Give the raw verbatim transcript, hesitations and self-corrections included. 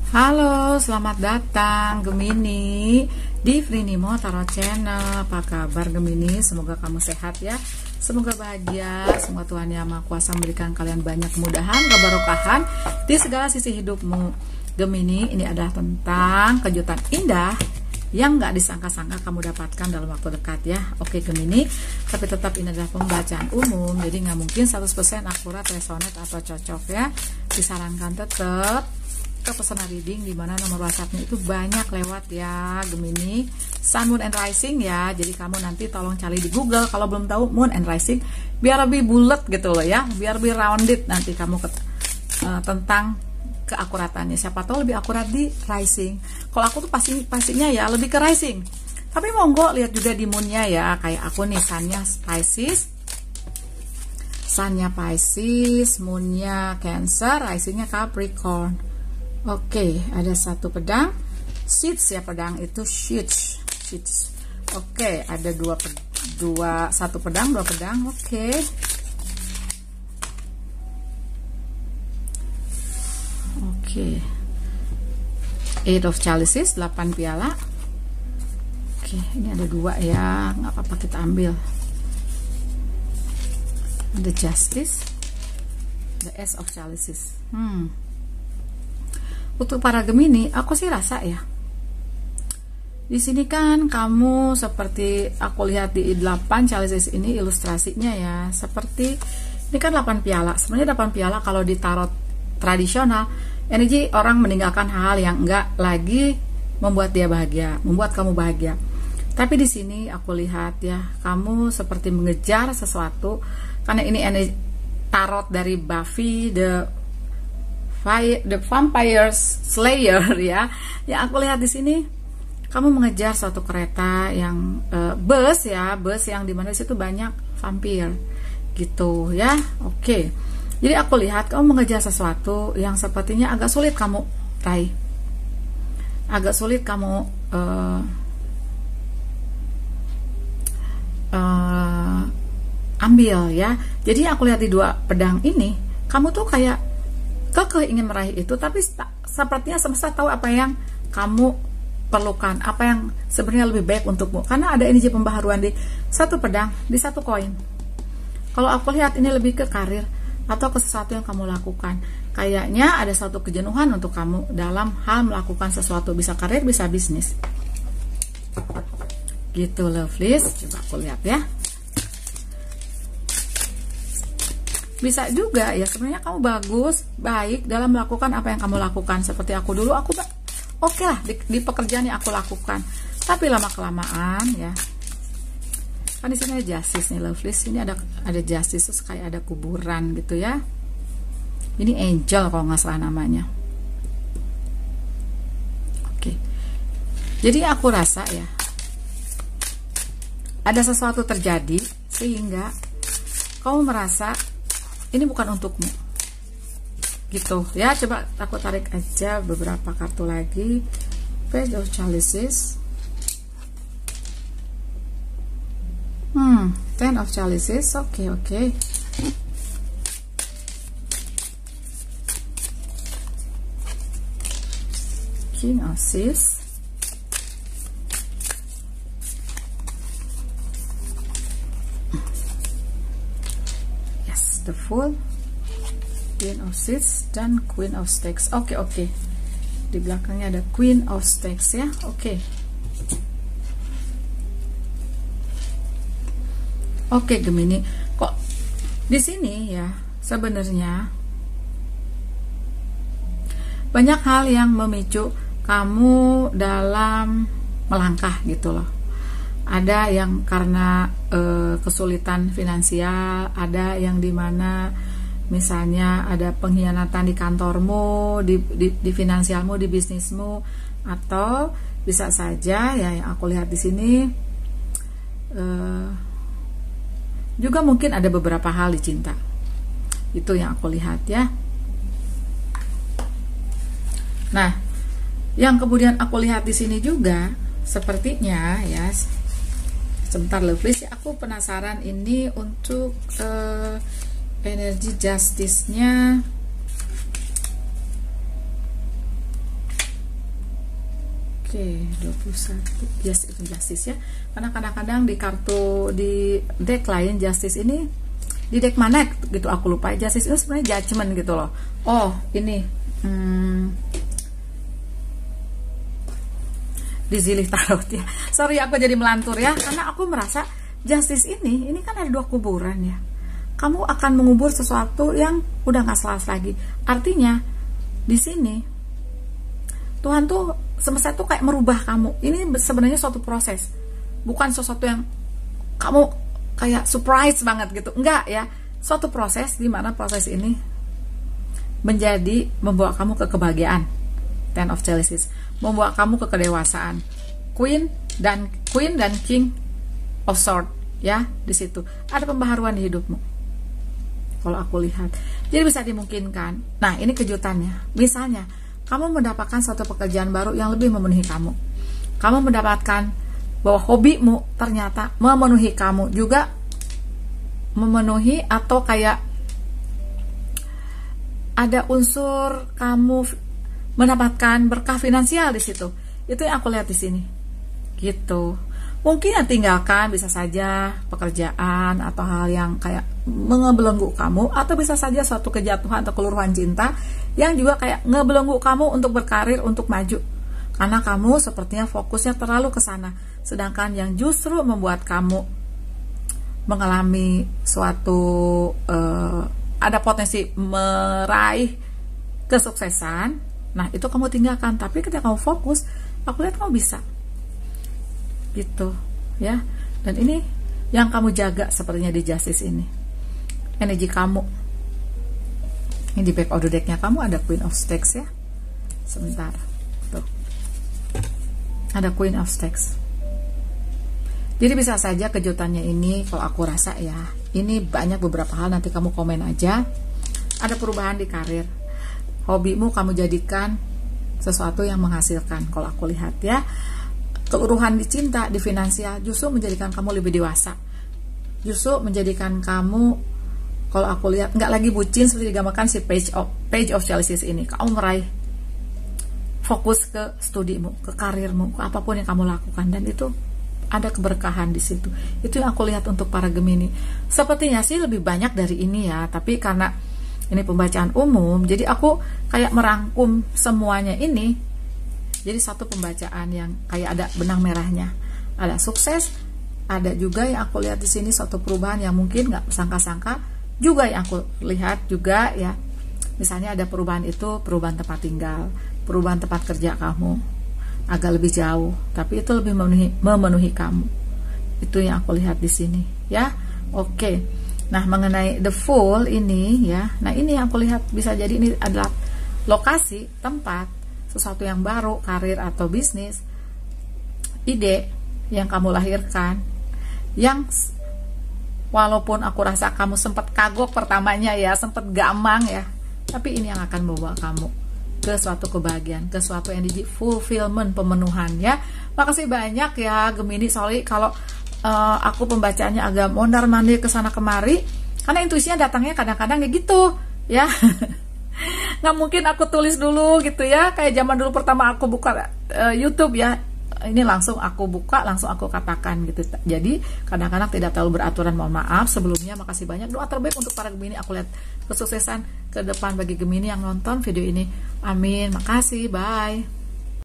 Halo, selamat datang Gemini di Frinimo Tarot Channel. Apa kabar Gemini? Semoga kamu sehat ya. Semoga bahagia. Semoga Tuhan Yang Maha Kuasa memberikan kalian banyak kemudahan, keberkahan di segala sisi hidupmu. Gemini, ini adalah tentang kejutan indah yang gak disangka-sangka kamu dapatkan dalam waktu dekat ya. Oke Gemini, tapi tetap ini adalah pembacaan umum, jadi nggak mungkin seratus persen akurat, resonate atau cocok ya. Disarankan tetap ke personal reading, dimana nomor WhatsAppnya itu banyak lewat ya Gemini, Sun, Moon, and Rising ya. Jadi kamu nanti tolong cari di Google kalau belum tahu Moon and Rising, biar lebih bulat gitu loh ya, biar lebih rounded nanti kamu ke, uh, tentang keakuratannya. Siapa tahu lebih akurat di Rising. Kalau aku tuh pasti pastinya ya lebih ke Rising, tapi monggo lihat juga di Moonnya ya. Kayak aku nih, Sunnya Pisces, Sunnya Pisces, Moonnya Cancer, Risingnya Capricorn. Oke, ada satu pedang, sheets ya, pedang itu sheets, sheets. Oke, ada dua, dua, satu pedang, dua pedang. Oke. Oke. Eight of Chalices, delapan piala. Oke, ini ada dua ya, nggak apa-apa kita ambil. Ada Justice, the Ace of Chalices. Hmm. Untuk para Gemini, aku sih rasa ya, di sini kan kamu seperti aku lihat di delapan chalices ini ilustrasinya ya, seperti ini kan delapan piala. Sebenarnya delapan piala kalau di tarot tradisional, energi orang meninggalkan hal-hal yang enggak lagi membuat dia bahagia, membuat kamu bahagia. Tapi di sini aku lihat ya, kamu seperti mengejar sesuatu, karena ini energi tarot dari Buffy the Fire, the Vampire Slayer ya. Yang aku lihat di sini, kamu mengejar suatu kereta yang uh, bus ya, bus yang dimana di situ banyak vampir gitu ya. Oke, jadi aku lihat kamu mengejar sesuatu yang sepertinya agak sulit kamu raih, agak sulit kamu uh, uh, ambil ya. Jadi aku lihat di dua pedang ini, kamu tuh kayak kekeh ingin meraih itu, tapi sepertinya semesta tahu apa yang kamu perlukan, apa yang sebenarnya lebih baik untukmu, karena ada energi pembaharuan di satu pedang, di satu koin. Kalau aku lihat ini lebih ke karir atau ke sesuatu yang kamu lakukan, kayaknya ada satu kejenuhan untuk kamu dalam hal melakukan sesuatu, bisa karir, bisa bisnis gitu lovelies. Coba aku lihat ya. Bisa juga ya, sebenarnya kamu bagus, baik dalam melakukan apa yang kamu lakukan. Seperti aku dulu, aku oke okay lah di, di pekerjaan yang aku lakukan. Tapi lama kelamaan ya, kan di sini ada justice nih lovelies. Ini ada ada justice, terus kayak ada kuburan gitu ya. Ini angel kalau nggak salah namanya. Oke, okay. Jadi aku rasa ya, ada sesuatu terjadi sehingga kamu merasa ini bukan untukmu gitu ya. Coba aku tarik aja beberapa kartu lagi. Page of Chalices, hmm Ten of Chalices. Oke okay, oke okay. King of Swords, the Fool, Queen of Swords, dan Queen of Stakes. Oke okay, oke okay. Di belakangnya ada Queen of Stakes ya. Oke okay. Oke okay, Gemini, kok di sini ya sebenarnya banyak hal yang memicu kamu dalam melangkah gitu loh. Ada yang karena e, kesulitan finansial, ada yang dimana misalnya ada pengkhianatan di kantormu, di, di, di finansialmu, di bisnismu, atau bisa saja ya yang aku lihat di sini e, juga mungkin ada beberapa hal di cinta. Itu yang aku lihat ya. Nah, yang kemudian aku lihat di sini juga sepertinya ya. Sebentar lovelies, aku penasaran ini untuk uh, energi justice-nya Oke, dua puluh satu. Yes, itu justice ya. Karena kadang-kadang di kartu di deck lain justice ini di deck mana gitu aku lupa. Justice itu sebenarnya judgment gitu loh. Oh, ini hmm, di Zilih Tarot ya. Sorry aku jadi melantur ya, karena aku merasa justice ini ini kan ada dua kuburan ya. Kamu akan mengubur sesuatu yang udah nggak selaras lagi. Artinya di sini Tuhan tuh semesta tuh kayak merubah kamu. Ini sebenarnya suatu proses, bukan sesuatu yang kamu kayak surprise banget gitu, enggak ya. Suatu proses di mana proses ini menjadi membawa kamu ke kebahagiaan. Ten of Chalices membawa kamu ke kedewasaan. Queen dan Queen dan King of Swords ya, di situ ada pembaharuan di hidupmu. Kalau aku lihat, jadi bisa dimungkinkan. Nah, ini kejutannya. Misalnya, kamu mendapatkan satu pekerjaan baru yang lebih memenuhi kamu. Kamu mendapatkan bahwa hobimu ternyata memenuhi kamu juga, memenuhi atau kayak ada unsur kamu mendapatkan berkah finansial di situ. Itu yang aku lihat di sini. Gitu. Mungkin yang tinggalkan bisa saja pekerjaan atau hal yang kayak mengebelenggu kamu, atau bisa saja suatu kejatuhan atau keluruhan cinta yang juga kayak ngebelenggu kamu untuk berkarir, untuk maju. Karena kamu sepertinya fokusnya terlalu ke sana, sedangkan yang justru membuat kamu mengalami suatu uh, ada potensi meraih kesuksesan. Nah, itu kamu tinggalkan. Tapi ketika kamu fokus, aku lihat kamu bisa. Gitu, ya. Dan ini yang kamu jaga sepertinya di justice ini. Energi kamu. Ini di back of the deck-nya kamu ada Queen of Stakes ya. Sebentar. Tuh. Ada Queen of Stakes. Jadi bisa saja kejutannya ini, kalau aku rasa ya, ini banyak beberapa hal, nanti kamu komen aja. Ada perubahan di karir. Hobimu kamu jadikan sesuatu yang menghasilkan, kalau aku lihat ya. Keluruhan di cinta, di finansial, justru menjadikan kamu lebih dewasa. Justru menjadikan kamu, kalau aku lihat, nggak lagi bucin seperti digambarkan si page of, page of Chalices ini. Kamu meraih fokus ke studimu, ke karirmu, ke apapun yang kamu lakukan, dan itu ada keberkahan di situ. Itu yang aku lihat untuk para Gemini. Sepertinya sih lebih banyak dari ini ya, tapi karena ini pembacaan umum, jadi aku kayak merangkum semuanya ini. Jadi satu pembacaan yang kayak ada benang merahnya, ada sukses, ada juga yang aku lihat di sini suatu perubahan yang mungkin nggak sangka-sangka, juga yang aku lihat juga ya, misalnya ada perubahan itu perubahan tempat tinggal, perubahan tempat kerja kamu agak lebih jauh, tapi itu lebih memenuhi, memenuhi kamu. Itu yang aku lihat di sini ya. Oke, nah mengenai the Fool ini ya, nah ini yang aku lihat bisa jadi ini adalah lokasi, tempat, sesuatu yang baru, karir atau bisnis, ide yang kamu lahirkan, yang walaupun aku rasa kamu sempat kagok pertamanya ya, sempat gamang ya, tapi ini yang akan membawa kamu ke suatu kebahagiaan, ke suatu energi fulfillment, pemenuhan ya. Makasih banyak ya Gemini. Sorry kalau uh, aku pembacaannya agak mondar-mandir ke sana kemari, karena intuisinya datangnya kadang-kadang kayak gitu ya. Nggak mungkin aku tulis dulu gitu ya, kayak zaman dulu pertama aku buka uh, YouTube ya, ini langsung aku buka, langsung aku katakan gitu. Jadi kadang-kadang tidak terlalu beraturan, mohon maaf sebelumnya. Makasih banyak, doa terbaik untuk para Gemini. Aku lihat kesuksesan ke depan bagi Gemini yang nonton video ini, amin. Makasih, bye.